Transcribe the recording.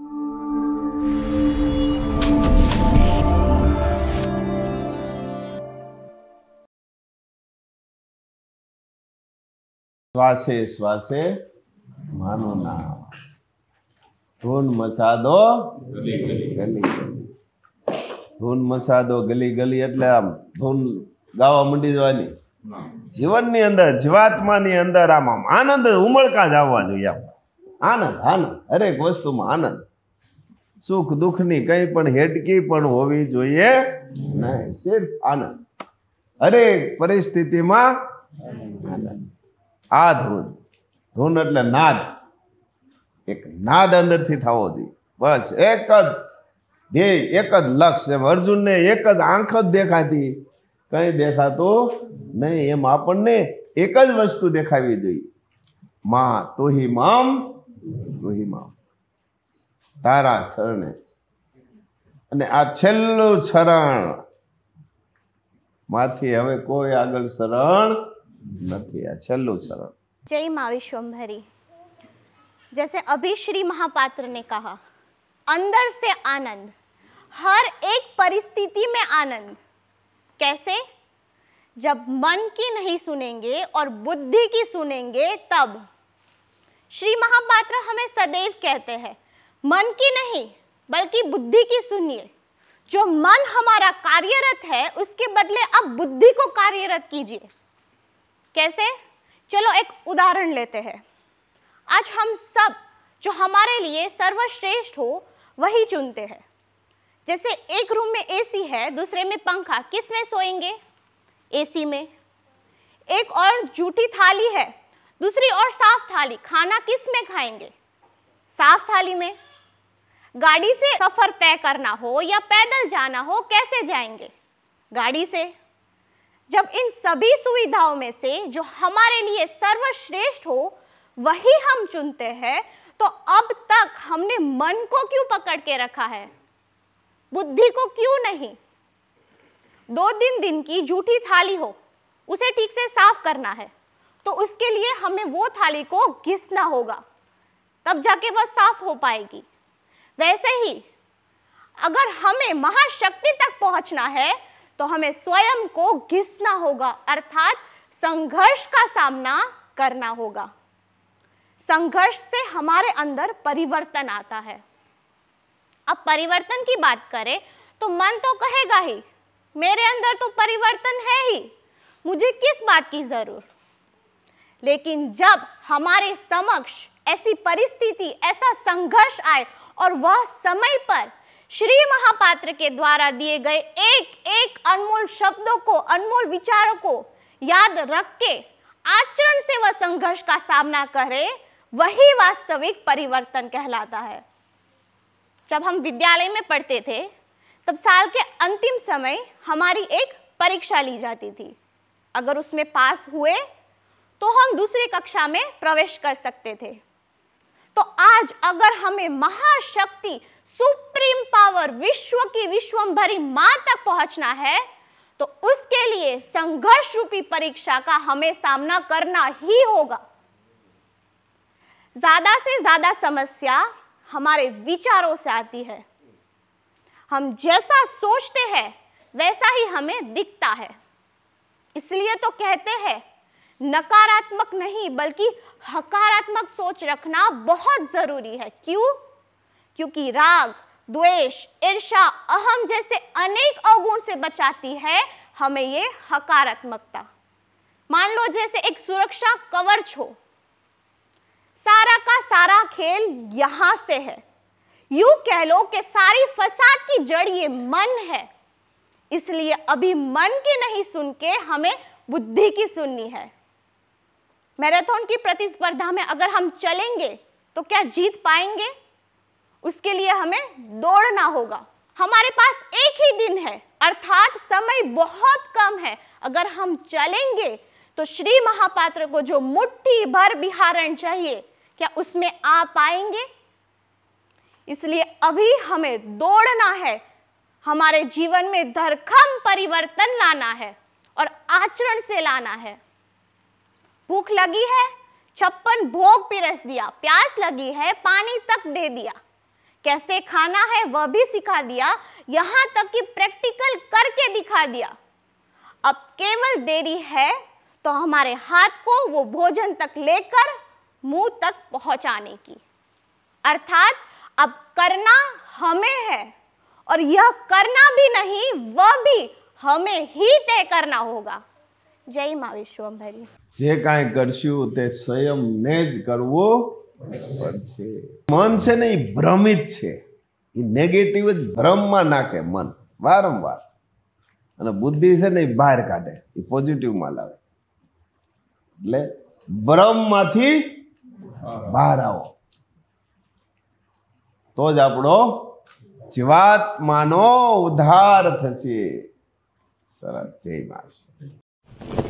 श्वासे श्वासे मानो नाम, धून मसादो गली गली, धून मसादो गली गली એટલે આમ ધૂન ગાવા મંડી જવાની જીવનની અંદર, જીવાત્માની અંદર આમ આનંદ ઉમળકા જ આવવા જોઈએ. આનંદ આનંદ હરેક વસ્તુમાં આનંદ, સુખ દુઃખની કંઈ પણ હેડકી પણ હોવી જોઈએ નહીં, સિર્ફ આનંદ, હરેક પરિસ્થિતિમાં આનંદ. આ ધૂન, ધૂન એટલે નાદ, એક નાદ અંદરથી થવો જોઈએ. બસ એક જ ધ્યેય, એક જ લક્ષ્ય. એમ અર્જુનને એક જ આંખ જ દેખાતી, કંઈ દેખાતું નહીં. એમ આપણને એક જ વસ્તુ દેખાવી જોઈએ, માં તુહી મમ તુહી મમ, તારા શરણે. અને આ છેલ્લું શરણ, માંથી હવે કોઈ આગળ શરણ नहीं, चलो चरण. जय माँ विश्वम्भरी. जैसे अभी श्री महापात्र ने कहा, अंदर से आनंद, हर एक परिस्थिति में आनंद. कैसे? जब मन की नहीं सुनेंगे और बुद्धि की सुनेंगे तब. श्री महापात्र हमें सदैव कहते हैं, मन की नहीं बल्कि बुद्धि की सुनिए. जो मन हमारा कार्यरत है उसके बदले अब बुद्धि को कार्यरत कीजिए. कैसे? चलो एक उदाहरण लेते हैं. आज हम सब जो हमारे लिए सर्वश्रेष्ठ हो वही चुनते हैं. जैसे एक रूम में एसी है, दूसरे में पंखा, किस में सोएंगे? एसी में. एक और जूठी थाली है, दूसरी और साफ थाली, खाना किस में खाएंगे? साफ थाली में. गाड़ी से सफर तय करना हो या पैदल जाना हो, कैसे जाएंगे? गाड़ी से. जब इन सभी सुविधाओं में से जो हमारे लिए सर्वश्रेष्ठ हो वही हम चुनते हैं, तो अब तक हमने मन को क्यों पकड़ के रखा है? बुद्धि को क्यों नहीं? 2-3 दिन की जूठी थाली हो, उसे ठीक से साफ करना है तो उसके लिए हमें वो थाली को घिसना होगा, तब जाके वह साफ हो पाएगी. वैसे ही अगर हमें महाशक्ति तक पहुंचना है तो हमें स्वयं को घिसना होगा, अर्थात संघर्ष का सामना करना होगा. संघर्ष से हमारे अंदर परिवर्तन आता है. अब परिवर्तन की बात करें तो मन तो कहेगा ही, मेरे अंदर तो परिवर्तन है ही, मुझे किस बात की जरूर. लेकिन जब हमारे समक्ष ऐसी परिस्थिति, ऐसा संघर्ष आए और वह समय पर श्री महापात्र के द्वारा दिए गए एक एक अनमोल शब्दों को, अनमोल विचारों को याद रख के आचरण से वह संघर्ष का सामना करे, वही वास्तविक परिवर्तन कहलाता है. जब हम विद्यालय में पढ़ते थे तब साल के अंतिम समय हमारी एक परीक्षा ली जाती थी. अगर उसमें पास हुए तो हम दूसरी कक्षा में प्रवेश कर सकते थे. तो आज अगर हमें महाशक्ति, सुप्रीम पावर, विश्व की विश्वम्भरी मां तक पहुंचना है तो उसके लिए संघर्ष रूपी परीक्षा का हमें सामना करना ही होगा. ज्यादा से ज्यादा समस्या हमारे विचारों से आती है. हम जैसा सोचते हैं वैसा ही हमें दिखता है. इसलिए तो कहते हैं नकारात्मक नहीं बल्कि हकारात्मक सोच रखना बहुत जरूरी है. क्यों? क्योंकि राग, द्वेष, ईर्ष्या, अहम जैसे अनेक अवगुण से बचाती है हमें ये हकारात्मकता. मान लो जैसे एक सुरक्षा कवच हो, सारा का सारा खेल यहां से है. यूं कह लो कि सारी फसाद की जड़ ये मन है. इसलिए अभी मन की नहीं सुन के हमें बुद्धि की सुननी है. मैराथन की प्रतिस्पर्धा में अगर हम चलेंगे तो क्या जीत पाएंगे? उसके लिए हमें दौड़ना होगा. हमारे पास एक ही दिन है, अर्थात समय बहुत कम है. अगर हम चलेंगे तो श्री महापात्र को जो मुट्ठी भर बिहारण चाहिए, क्या उसमें आ पाएंगे? इसलिए अभी हमें दौड़ना है, हमारे जीवन में धरखम परिवर्तन लाना है और आचरण से लाना है. भूख लगी है, 56 भोग पिरस दिया, प्यास लगी है, पानी तक दे दिया. कैसे खाना है वह भी सिखा दिया, यहाँ तक कि प्रैक्टिकल करके दिखा दिया। अब केवल देरी है तो हमारे हाथ को वो भोजन तक लेकर मुंह तक पहुंचाने की। अर्थात अब करना हमें है, और यह करना भी नहीं, वह भी हमें ही तय करना होगा। जय मां विश्वम्भरी। जे कांई करशुं ते स्वयं ने ज करवुं પડશે। मन છે ને એ ભ્રમિત છે, એ નેગેટિવ જ ભ્રમમાં નાખે મન વારંવાર, અને બુદ્ધિ છે ને એ બહાર કાઢે, એ પોઝિટિવમાં લાવે। એટલે ભ્રમમાંથી બહાર આવો તો જ આપણો જીવાત્માનો ઉદ્ધાર થશે। સરસ, જય માતા।